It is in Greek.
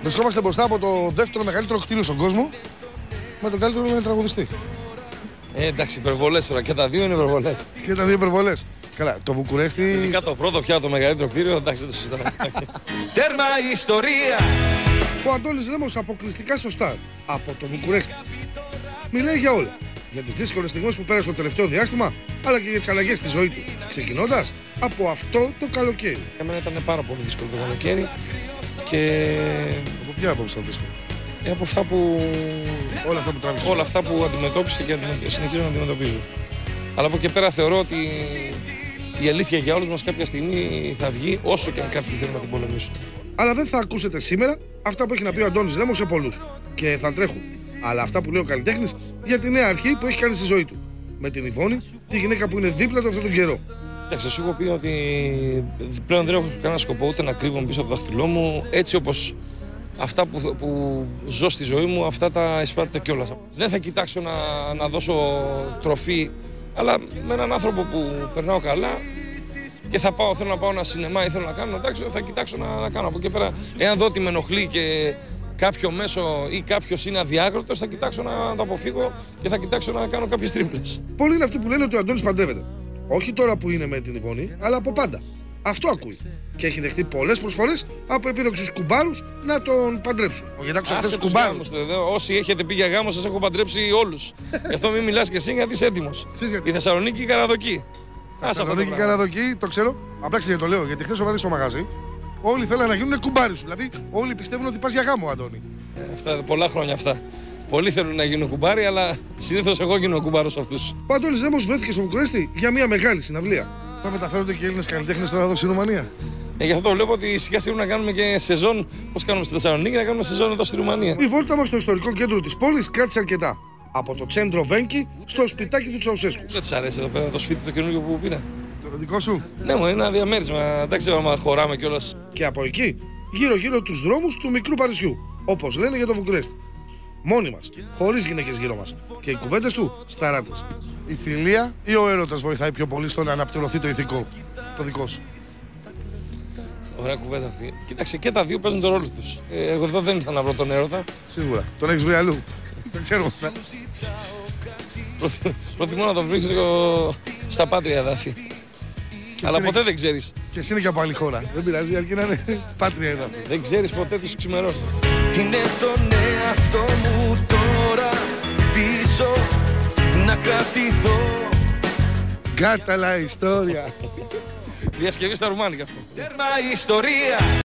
Βρισκόμαστε μπροστά από το δεύτερο μεγαλύτερο κτίριο στον κόσμο με τον καλύτερο τραγουδιστή. Εντάξει, υπερβολές τώρα. Και τα δύο είναι υπερβολές. Και τα δύο υπερβολές. Καλά, το Βουκουρέστι. Ειδικά το πρώτο πια το μεγαλύτερο κτίριο, εντάξει, δεν το συζητάμε. Τέρμα ιστορία! Ο Αντώνης Λέμος αποκλειστικά σωστά από το Βουκουρέστι. Μιλάει για όλα. Για τις δύσκολες στιγμές που πέρασε το τελευταίο διάστημα, αλλά και για τις αλλαγές στη ζωή του. Ξεκινώντας από αυτό το καλοκαίρι. Για μένα ήταν πάρα πολύ δύσκολο το καλοκαίρι και. Από ποια άποψη ήταν δύσκολο? Από αυτά που. Όλα αυτά που αντιμετώπισε και συνεχίζω να αντιμετωπίζω. Αλλά από εκεί πέρα θεωρώ ότι η αλήθεια για όλους μας κάποια στιγμή θα βγει, όσο και αν κάποιοι θέλουν να την πολεμήσουν. Αλλά δεν θα ακούσετε σήμερα αυτά που έχει να πει ο Αντώνης Λέμος σε πολλούς. Και θα τρέχουν. Αλλά αυτά που λέει ο καλλιτέχνης για τη νέα αρχή που έχει κάνει στη ζωή του. Με την Ιβόνη, τη γυναίκα που είναι δίπλα του αυτόν τον καιρό. Εντάξει, σου έχω πει ότι πλέον δεν έχω κανένα σκοπό ούτε να κρύβομαι πίσω από το δάχτυλό μου, έτσι όπως αυτά που ζω στη ζωή μου, αυτά τα εισπράττω κιόλας. Δεν θα κοιτάξω να δώσω τροφή, αλλά με έναν άνθρωπο που περνάω καλά και θέλω να πάω ένα σινεμά ή θέλω να κάνω, εντάξει, θα κοιτάξω να κάνω. Από εκεί πέρα, εάν δω ότι με ενοχλεί και κάποιο μέσο ή κάποιος είναι αδιάκροτος, θα κοιτάξω να το αποφύγω και θα κοιτάξω να κάνω κάποιες τρίπλες. Πολλοί είναι αυτοί που λένε ότι ο Αντώνης παντρεύεται. Όχι τώρα που είναι με την Ιβόνη, αλλά από πάντα. Αυτό ακούει. Και έχει δεχτεί πολλές προσφορές από επίδοξους κουμπάρους να τον παντρέψουν. Γιατί άκουσα αυτές τους κουμπάρους. Όσοι έχετε πει για γάμο, σας έχω παντρέψει όλους. Γι' αυτό μην μιλάς και εσύ γιατί είσαι έτοιμος. Η Θεσσαλονίκη η Καραδοκή. Θεσσαλονίκη η Καραδοκή, το ξέρω. Απλά γιατί το λέω, γιατί χθες ο στο μαγαζί. Όλοι θέλουν να γίνουν κουμπάρι σου. Δηλαδή, όλοι πιστεύουν ότι πας για γάμο, Αντώνη. Αυτά πολλά χρόνια αυτά. Πολλοί θέλουν να γίνουν κουμπάρι, αλλά συνήθως εγώ γίνω κουμπάρος αυτούς. Ο Αντώνης Λέμος βρέθηκε στο Βουκουρέστι για μια μεγάλη συναυλία. Θα μεταφέρονται και οι Έλληνες καλλιτέχνες τώρα εδώ στη Ρουμανία. Γι' αυτό βλέπω ότι σιγά σιγά να κάνουμε και σεζόν, όπως κάνουμε στη Θεσσαλονίκη, να κάνουμε σεζόν εδώ στη Ρουμανία. Η βόλτα μας στο ιστορικό κέντρο της πόλης κράτησε αρκετά. Από το Τσέντρο Βένκι στο σπιτάκι του Τσαουσέσκου. Δεν της αρέσει εδώ πέρα το σπίτι το καινούργιο που πήρα? Το δικό σου? Ναι, μου είναι ένα διαμέρισμα. Δεν ξέρω αν χωράμε κιόλας. Και από εκεί, γύρω-γύρω τους δρόμους του μικρού Παρισιού. Όπως λένε για το Βουκουρέστι. Μόνοι μας, χωρίς γυναίκες γύρω μας. Και οι κουβέντες του σταράτες. Η φιλία ή ο έρωτας βοηθάει πιο πολύ στο να αναπτυρωθεί το ηθικό? Το δικό σου. Ωραία κουβέντα αυτή. Κοίταξε, και τα δύο παίζουν τον ρόλο τους. Εγώ εδώ δεν ήθελα να βρω τον έρωτα. Σίγουρα. Τον έχεις βρει αλλού. Δεν ξέρω. Προτιμώ να τον βρεις λίγο στα πάτρια εδάφη. Αλλά ποτέ δεν ξέρεις. Και εσύ είναι και από άλλη χώρα. Δεν πειράζει, αρκεί να είναι πάτρια εδάφη. Δεν ξέρεις ποτέ τους ξημερώνει. Είναι τον εαυτό μου τώρα πίσω να κρατηθώ. Γκάταλα ιστορία. Διασκευή στα ρουμάνικα αυτό. Τέρμα ιστορία.